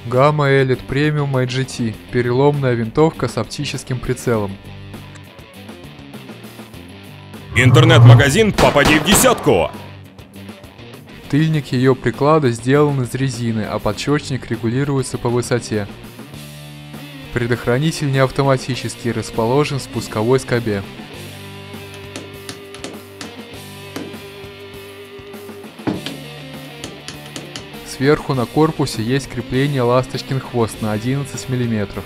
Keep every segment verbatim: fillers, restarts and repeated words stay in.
Gamma Elite Premium ай джи ти – переломная винтовка с оптическим прицелом. Интернет-магазин «Попади в десятку». Тыльник ее приклада сделан из резины, а подшипник регулируется по высоте. Предохранитель не автоматический, расположен в спусковой скобе. Сверху на корпусе есть крепление «Ласточкин хвост» на одиннадцать миллиметров.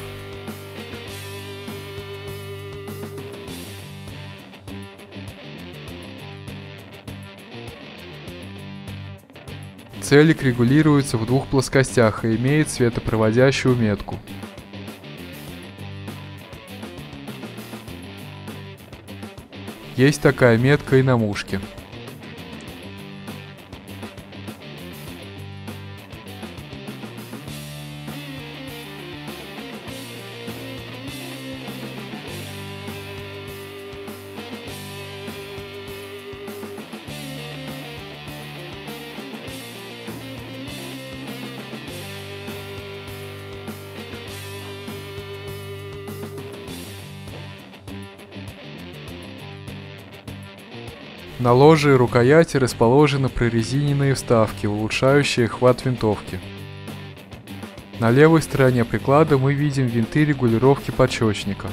Целик регулируется в двух плоскостях и имеет светопроводящую метку. Есть такая метка и на мушке. На ложе и рукояти расположены прорезиненные вставки, улучшающие хват винтовки. На левой стороне приклада мы видим винты регулировки подшипника.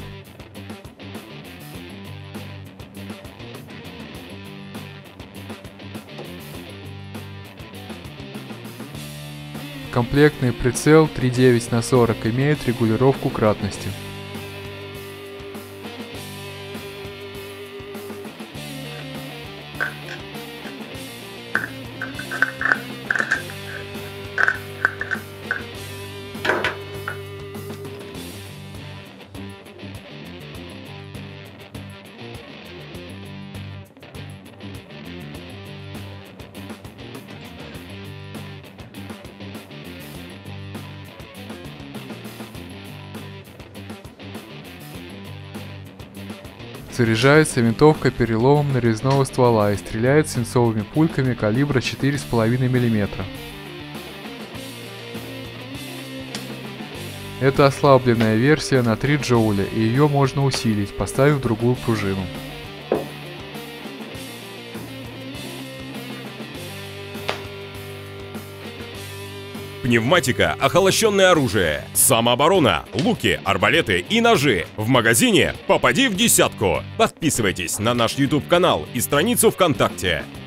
Комплектный прицел три девять на сорок имеет регулировку кратности. Заряжается винтовка переломом нарезного ствола и стреляет свинцовыми пульками калибра четыре с половиной миллиметра. Это ослабленная версия на три джоуля, и ее можно усилить, поставив другую пружину. Пневматика, охолощенное оружие, самооборона, луки, арбалеты и ножи. В магазине «Попади в десятку». Подписывайтесь на наш YouTube канал и страницу ВКонтакте.